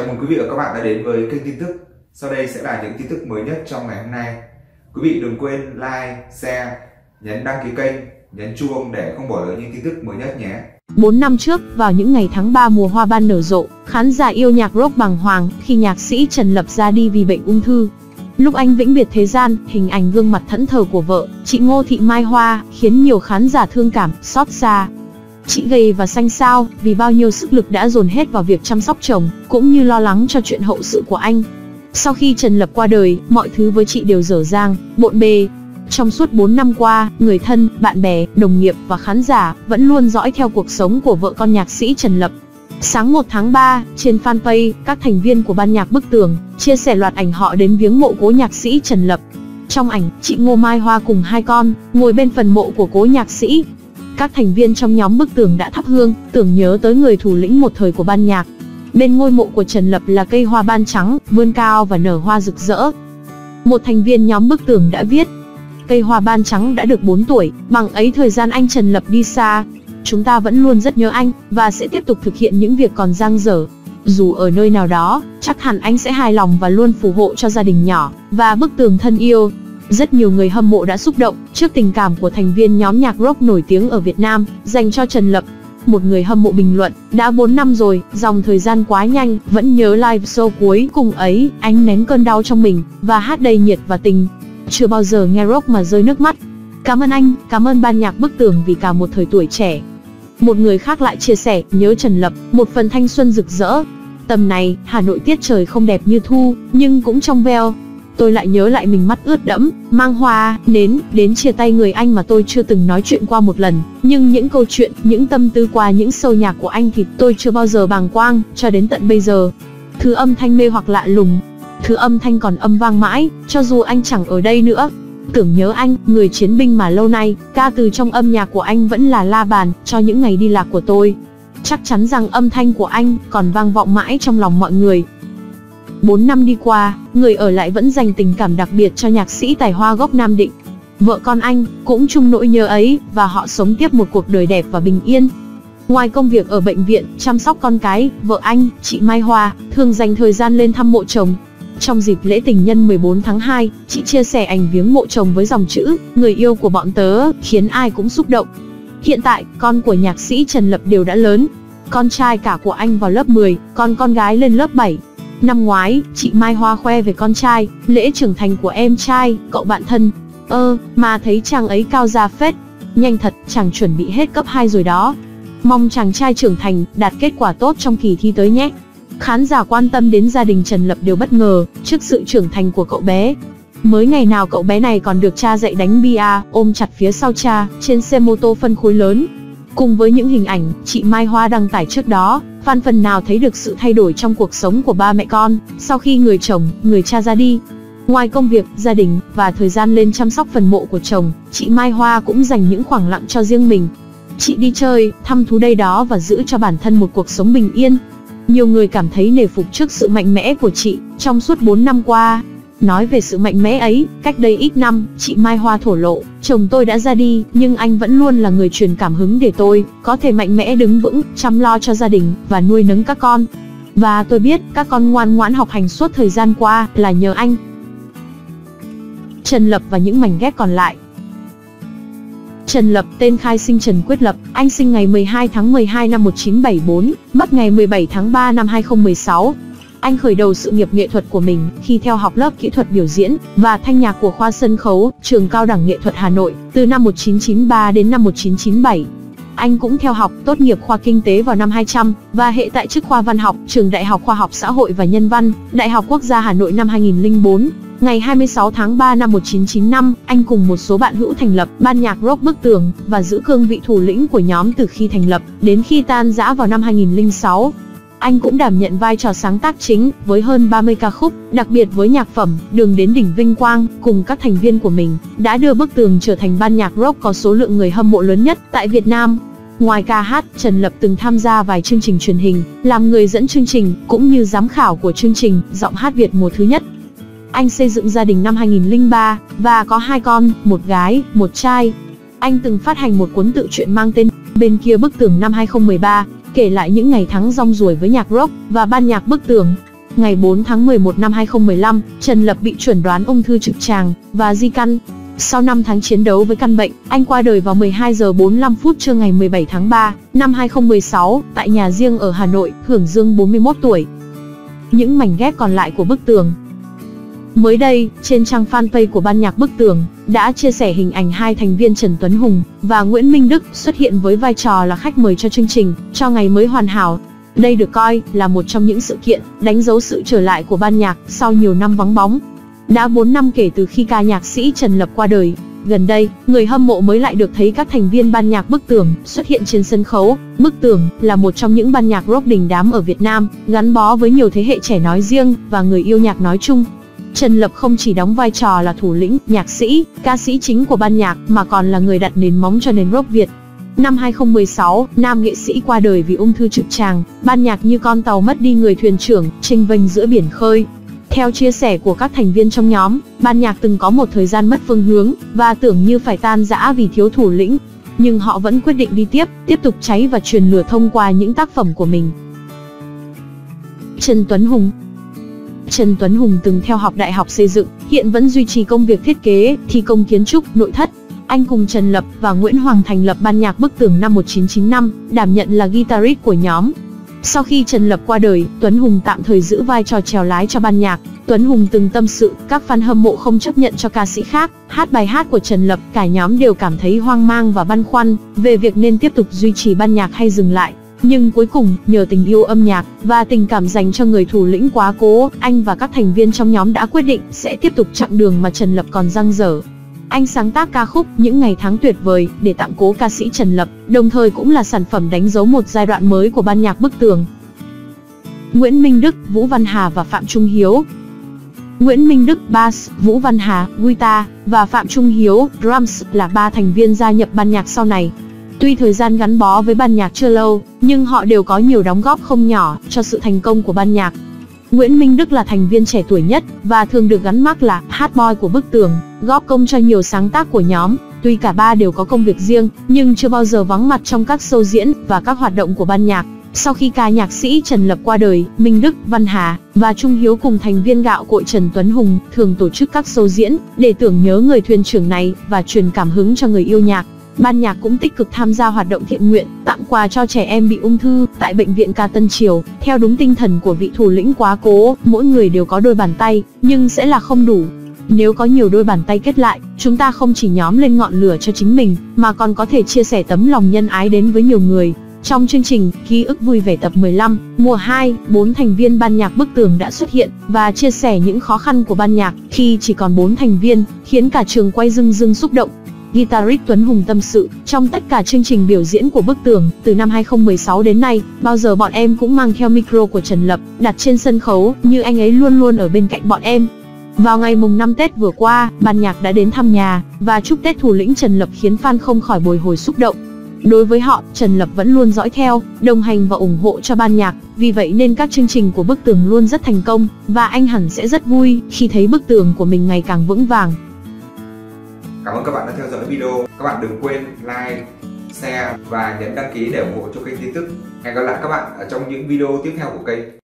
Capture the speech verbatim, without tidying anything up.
Chào mừng quý vị và các bạn đã đến với kênh tin tức. Sau đây sẽ là những tin tức mới nhất trong ngày hôm nay. Quý vị đừng quên like, share, nhấn đăng ký kênh, nhấn chuông để không bỏ lỡ những tin tức mới nhất nhé. bốn năm trước, vào những ngày tháng ba mùa hoa ban nở rộ, khán giả yêu nhạc rock bàng hoàng khi nhạc sĩ Trần Lập ra đi vì bệnh ung thư. Lúc anh vĩnh biệt thế gian, hình ảnh gương mặt thẫn thờ của vợ, chị Ngô Thị Mai Hoa, khiến nhiều khán giả thương cảm, xót xa. Chị gầy và xanh xao, vì bao nhiêu sức lực đã dồn hết vào việc chăm sóc chồng, cũng như lo lắng cho chuyện hậu sự của anh. Sau khi Trần Lập qua đời, mọi thứ với chị đều dở dang, bộn bề. Trong suốt bốn năm qua, người thân, bạn bè, đồng nghiệp và khán giả vẫn luôn dõi theo cuộc sống của vợ con nhạc sĩ Trần Lập. Sáng một tháng ba, trên fanpage, các thành viên của ban nhạc Bức Tường chia sẻ loạt ảnh họ đến viếng mộ cố nhạc sĩ Trần Lập. Trong ảnh, chị Ngô Mai Hoa cùng hai con ngồi bên phần mộ của cố nhạc sĩ. Các thành viên trong nhóm Bức Tường đã thắp hương, tưởng nhớ tới người thủ lĩnh một thời của ban nhạc. Bên ngôi mộ của Trần Lập là cây hoa ban trắng, vươn cao và nở hoa rực rỡ. Một thành viên nhóm Bức Tường đã viết: cây hoa ban trắng đã được bốn tuổi, bằng ấy thời gian anh Trần Lập đi xa. Chúng ta vẫn luôn rất nhớ anh, và sẽ tiếp tục thực hiện những việc còn dang dở. Dù ở nơi nào đó, chắc hẳn anh sẽ hài lòng và luôn phù hộ cho gia đình nhỏ, và Bức Tường thân yêu. Rất nhiều người hâm mộ đã xúc động trước tình cảm của thành viên nhóm nhạc rock nổi tiếng ở Việt Nam, dành cho Trần Lập. Một người hâm mộ bình luận: đã bốn năm rồi, dòng thời gian quá nhanh, vẫn nhớ live show cuối cùng ấy, anh nén cơn đau trong mình, và hát đầy nhiệt và tình. Chưa bao giờ nghe rock mà rơi nước mắt. Cảm ơn anh, cảm ơn ban nhạc Bức Tường vì cả một thời tuổi trẻ. Một người khác lại chia sẻ: nhớ Trần Lập, một phần thanh xuân rực rỡ. Tầm này, Hà Nội tiết trời không đẹp như thu, nhưng cũng trong veo. Tôi lại nhớ lại mình mắt ướt đẫm, mang hoa, nến, đến chia tay người anh mà tôi chưa từng nói chuyện qua một lần. Nhưng những câu chuyện, những tâm tư qua những show nhạc của anh thì tôi chưa bao giờ bàng quang, cho đến tận bây giờ. Thứ âm thanh mê hoặc lạ lùng. Thứ âm thanh còn âm vang mãi, cho dù anh chẳng ở đây nữa. Tưởng nhớ anh, người chiến binh mà lâu nay, ca từ trong âm nhạc của anh vẫn là la bàn, cho những ngày đi lạc của tôi. Chắc chắn rằng âm thanh của anh còn vang vọng mãi trong lòng mọi người. bốn năm đi qua, người ở lại vẫn dành tình cảm đặc biệt cho nhạc sĩ tài hoa gốc Nam Định. Vợ con anh cũng chung nỗi nhớ ấy, và họ sống tiếp một cuộc đời đẹp và bình yên. Ngoài công việc ở bệnh viện, chăm sóc con cái, vợ anh, chị Mai Hoa, thường dành thời gian lên thăm mộ chồng. Trong dịp lễ tình nhân mười bốn tháng hai, chị chia sẻ ảnh viếng mộ chồng với dòng chữ: người yêu của bọn tớ, khiến ai cũng xúc động. Hiện tại, con của nhạc sĩ Trần Lập đều đã lớn. Con trai cả của anh vào lớp mười, còn con gái lên lớp bảy. Năm ngoái, chị Mai Hoa khoe về con trai, lễ trưởng thành của em trai, cậu bạn thân. Ơ, mà thấy chàng ấy cao ra phết. Nhanh thật, chàng chuẩn bị hết cấp hai rồi đó. Mong chàng trai trưởng thành, đạt kết quả tốt trong kỳ thi tới nhé. Khán giả quan tâm đến gia đình Trần Lập đều bất ngờ trước sự trưởng thành của cậu bé. Mới ngày nào cậu bé này còn được cha dạy đánh bia, ôm chặt phía sau cha, trên xe mô tô phân khối lớn. Cùng với những hình ảnh chị Mai Hoa đăng tải trước đó, fan phần nào thấy được sự thay đổi trong cuộc sống của ba mẹ con sau khi người chồng, người cha ra đi. Ngoài công việc, gia đình và thời gian lên chăm sóc phần mộ của chồng, chị Mai Hoa cũng dành những khoảng lặng cho riêng mình. Chị đi chơi, thăm thú đây đó và giữ cho bản thân một cuộc sống bình yên. Nhiều người cảm thấy nể phục trước sự mạnh mẽ của chị trong suốt bốn năm qua. Nói về sự mạnh mẽ ấy, cách đây ít năm, chị Mai Hoa thổ lộ: chồng tôi đã ra đi, nhưng anh vẫn luôn là người truyền cảm hứng để tôi có thể mạnh mẽ đứng vững, chăm lo cho gia đình và nuôi nấng các con. Và tôi biết các con ngoan ngoãn học hành suốt thời gian qua là nhờ anh. Trần Lập và những mảnh ghép còn lại. Trần Lập, tên khai sinh Trần Quyết Lập, anh sinh ngày mười hai tháng mười hai năm một nghìn chín trăm bảy mươi bốn, mất ngày mười bảy tháng ba năm hai nghìn không trăm mười sáu. Anh khởi đầu sự nghiệp nghệ thuật của mình khi theo học lớp kỹ thuật biểu diễn và thanh nhạc của khoa sân khấu, trường Cao đẳng Nghệ thuật Hà Nội, từ năm một nghìn chín trăm chín mươi ba đến năm một nghìn chín trăm chín mươi bảy. Anh cũng theo học, tốt nghiệp khoa kinh tế vào năm hai trăm, và hệ tại chức khoa văn học, trường Đại học Khoa học Xã hội và Nhân văn, Đại học Quốc gia Hà Nội năm hai nghìn không trăm lẻ bốn. Ngày hai mươi sáu tháng ba năm một nghìn chín trăm chín mươi lăm, anh cùng một số bạn hữu thành lập ban nhạc rock Bức Tường và giữ cương vị thủ lĩnh của nhóm từ khi thành lập đến khi tan rã vào năm hai nghìn không trăm lẻ sáu. Anh cũng đảm nhận vai trò sáng tác chính với hơn ba mươi ca khúc, đặc biệt với nhạc phẩm Đường đến đỉnh vinh quang, cùng các thành viên của mình đã đưa Bức Tường trở thành ban nhạc rock có số lượng người hâm mộ lớn nhất tại Việt Nam. Ngoài ca hát, Trần Lập từng tham gia vài chương trình truyền hình, làm người dẫn chương trình cũng như giám khảo của chương trình Giọng hát Việt mùa thứ nhất. Anh xây dựng gia đình năm hai nghìn không trăm lẻ ba và có hai con, một gái, một trai. Anh từng phát hành một cuốn tự truyện mang tên Bên kia bức tường năm hai nghìn không trăm mười ba, kể lại những ngày tháng rong ruổi với nhạc rock và ban nhạc Bức Tường. Ngày bốn tháng mười một năm hai không một lăm, Trần Lập bị chẩn đoán ung thư trực tràng và di căn. Sau năm tháng chiến đấu với căn bệnh, anh qua đời vào mười hai giờ bốn mươi lăm phút trưa ngày mười bảy tháng ba năm hai không một sáu tại nhà riêng ở Hà Nội, hưởng dương bốn mươi mốt tuổi. Những mảnh ghép còn lại của bức tường. Mới đây, trên trang fanpage của ban nhạc Bức Tường đã chia sẻ hình ảnh hai thành viên Trần Tuấn Hùng và Nguyễn Minh Đức xuất hiện với vai trò là khách mời cho chương trình Cho Ngày Mới Hoàn Hảo. Đây được coi là một trong những sự kiện đánh dấu sự trở lại của ban nhạc sau nhiều năm vắng bóng. Đã bốn năm kể từ khi ca nhạc sĩ Trần Lập qua đời, gần đây, người hâm mộ mới lại được thấy các thành viên ban nhạc Bức Tường xuất hiện trên sân khấu. Bức Tường là một trong những ban nhạc rock đình đám ở Việt Nam, gắn bó với nhiều thế hệ trẻ nói riêng và người yêu nhạc nói chung. Trần Lập không chỉ đóng vai trò là thủ lĩnh, nhạc sĩ, ca sĩ chính của ban nhạc mà còn là người đặt nền móng cho nền rock Việt. Năm hai không một sáu, nam nghệ sĩ qua đời vì ung thư trực tràng, ban nhạc như con tàu mất đi người thuyền trưởng, chênh vênh giữa biển khơi. Theo chia sẻ của các thành viên trong nhóm, ban nhạc từng có một thời gian mất phương hướng và tưởng như phải tan rã vì thiếu thủ lĩnh. Nhưng họ vẫn quyết định đi tiếp, tiếp tục cháy và truyền lửa thông qua những tác phẩm của mình. Trần Tuấn Hùng. Trần Tuấn Hùng từng theo học đại học xây dựng, hiện vẫn duy trì công việc thiết kế, thi công kiến trúc, nội thất. Anh cùng Trần Lập và Nguyễn Hoàng thành lập ban nhạc Bức Tường năm một nghìn chín trăm chín mươi lăm, đảm nhận là guitarist của nhóm. Sau khi Trần Lập qua đời, Tuấn Hùng tạm thời giữ vai trò chèo lái cho ban nhạc. Tuấn Hùng từng tâm sự, các fan hâm mộ không chấp nhận cho ca sĩ khác hát bài hát của Trần Lập, cả nhóm đều cảm thấy hoang mang và băn khoăn về việc nên tiếp tục duy trì ban nhạc hay dừng lại. Nhưng cuối cùng, nhờ tình yêu âm nhạc và tình cảm dành cho người thủ lĩnh quá cố, anh và các thành viên trong nhóm đã quyết định sẽ tiếp tục chặng đường mà Trần Lập còn dang dở. Anh sáng tác ca khúc Những Ngày Tháng Tuyệt Vời để tặng cố ca sĩ Trần Lập, đồng thời cũng là sản phẩm đánh dấu một giai đoạn mới của ban nhạc Bức Tường. Nguyễn Minh Đức, Vũ Văn Hà và Phạm Trung Hiếu. Nguyễn Minh Đức bass, Vũ Văn Hà guitar và Phạm Trung Hiếu drums là ba thành viên gia nhập ban nhạc sau này. Tuy thời gian gắn bó với ban nhạc chưa lâu, nhưng họ đều có nhiều đóng góp không nhỏ cho sự thành công của ban nhạc. Nguyễn Minh Đức là thành viên trẻ tuổi nhất và thường được gắn mác là hot boy của Bức Tường, góp công cho nhiều sáng tác của nhóm. Tuy cả ba đều có công việc riêng, nhưng chưa bao giờ vắng mặt trong các show diễn và các hoạt động của ban nhạc. Sau khi ca nhạc sĩ Trần Lập qua đời, Minh Đức, Văn Hà và Trung Hiếu cùng thành viên gạo cội Trần Tuấn Hùng thường tổ chức các show diễn để tưởng nhớ người thuyền trưởng này và truyền cảm hứng cho người yêu nhạc. Ban nhạc cũng tích cực tham gia hoạt động thiện nguyện, tặng quà cho trẻ em bị ung thư tại bệnh viện Ca Tân Triều. Theo đúng tinh thần của vị thủ lĩnh quá cố, mỗi người đều có đôi bàn tay, nhưng sẽ là không đủ. Nếu có nhiều đôi bàn tay kết lại, chúng ta không chỉ nhóm lên ngọn lửa cho chính mình, mà còn có thể chia sẻ tấm lòng nhân ái đến với nhiều người. Trong chương trình Ký ức vui vẻ tập mười lăm, mùa hai, bốn thành viên ban nhạc Bức Tường đã xuất hiện và chia sẻ những khó khăn của ban nhạc khi chỉ còn bốn thành viên, khiến cả trường quay rưng rưng xúc động. Guitarist Tuấn Hùng tâm sự, trong tất cả chương trình biểu diễn của Bức Tường, từ năm hai không một sáu đến nay, bao giờ bọn em cũng mang theo micro của Trần Lập, đặt trên sân khấu, như anh ấy luôn luôn ở bên cạnh bọn em. Vào ngày mùng năm Tết vừa qua, ban nhạc đã đến thăm nhà và chúc Tết thủ lĩnh Trần Lập khiến fan không khỏi bồi hồi xúc động. Đối với họ, Trần Lập vẫn luôn dõi theo, đồng hành và ủng hộ cho ban nhạc, vì vậy nên các chương trình của Bức Tường luôn rất thành công, và anh hẳn sẽ rất vui khi thấy bức tường của mình ngày càng vững vàng. Cảm ơn các bạn đã theo dõi video. Các bạn đừng quên like, share và nhấn đăng ký để ủng hộ cho kênh tin tức. Hẹn gặp lại các bạn ở trong những video tiếp theo của kênh.